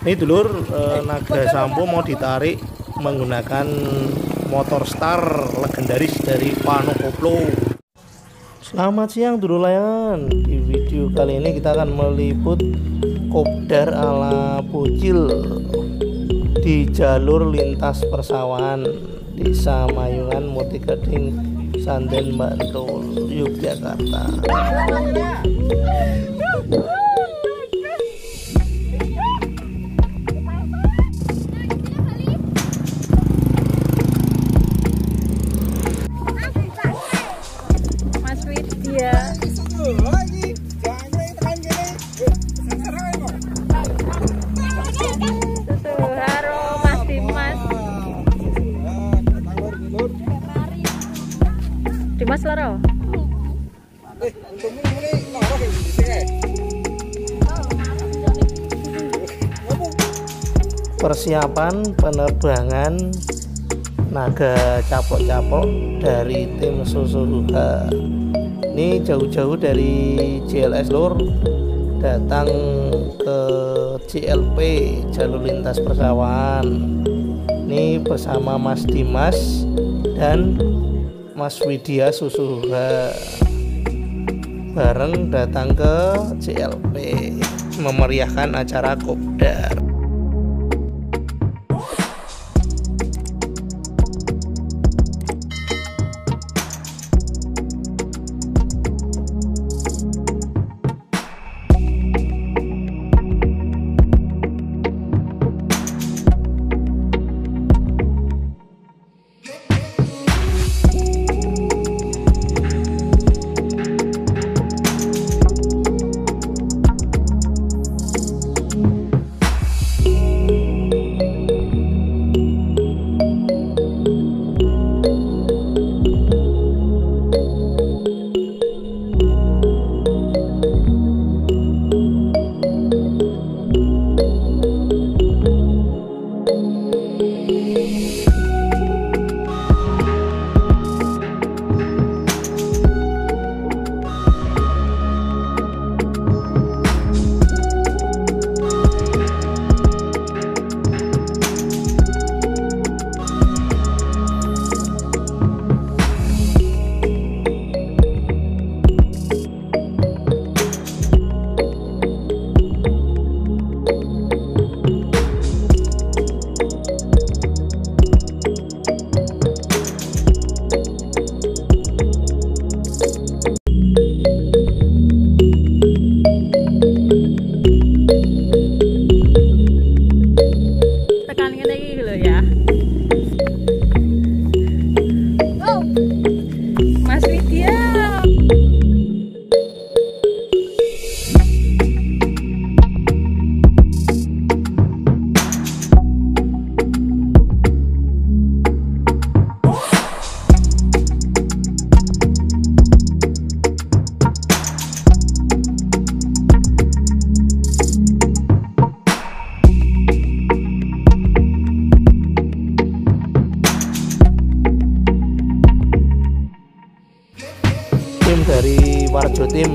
Ini dulur, naga sampo mau ditarik menggunakan motor star legendaris dari Pano Koplo. Selamat siang dulur layangan. Di video kali ini kita akan meliput kopdar ala bocil di jalur lintas persawahan Desa Mayungan, Mutigeding, Sanden, Bantul, Yogyakarta. Dimas laro. Persiapan penerbangan naga capok-capok dari tim Susuruga. Ini jauh-jauh dari JLS Lur datang ke JLP jalur lintas persawahan. Ini bersama Mas Dimas dan Mas Widya Susuruga bareng datang ke JLP memeriahkan acara kopdar. Dari Warjo Tim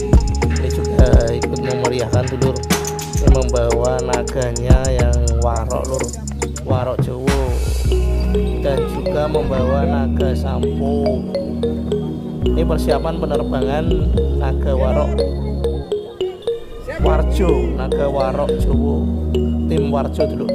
ini juga ikut memeriahkan dulur, yang membawa naganya yang warok lur, warok Jowo, dan juga membawa naga sampo. Ini persiapan penerbangan naga warok Warjo, naga warok Jowo, tim Warjo dulu.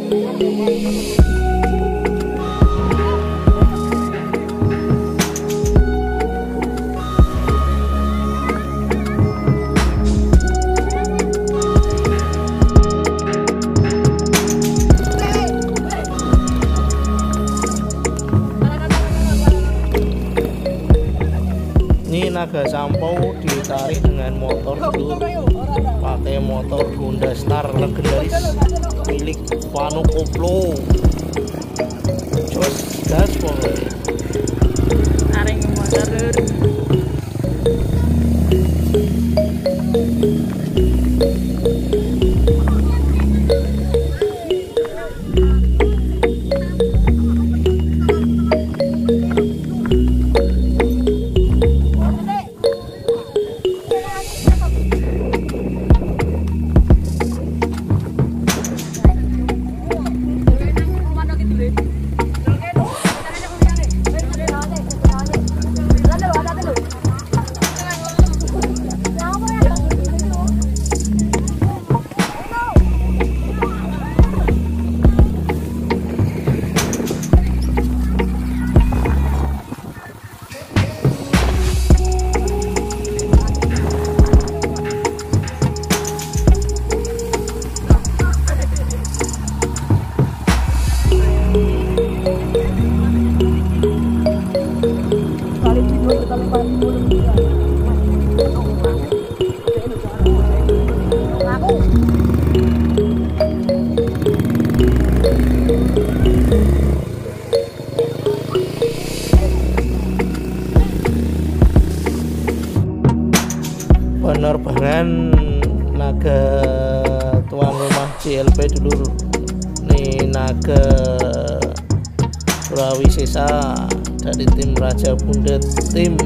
Ini naga sampau ditarik dengan motor dulu, pakai motor Honda Star legendaris milik Vano Koplo. Jos gas pokoknya. Tarik motor lur. Penerbangan naga tuan rumah JLP dulu nih, naga Surawi Sesa dari tim Raja Bundet tim.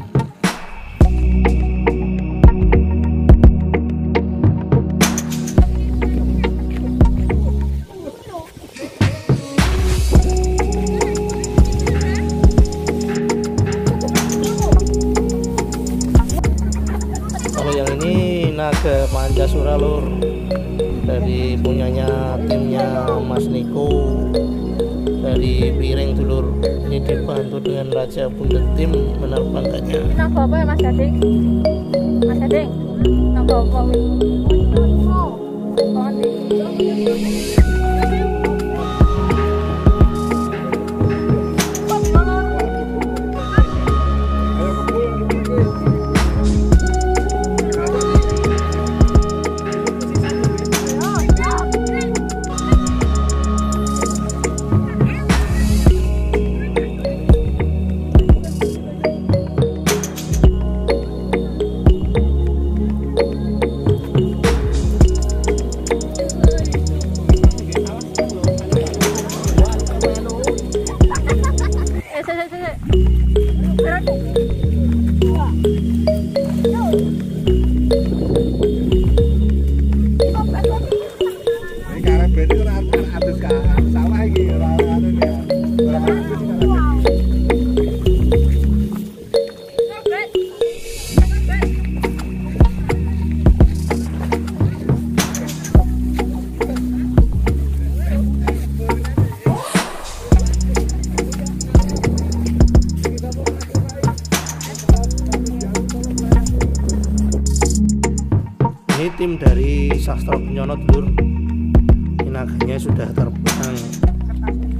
Kalau yang ini naga Pancasura lur, dari punyanya timnya Mas Niko dari Piring dulur. Ini dibantu dengan Raja Bundet tim menerbangkannya. Ini naga apa ya Mas Gading? Mas Gading, naga apa Ini tim dari Sastra Penyono dulur. Ini naganya sudah terbang.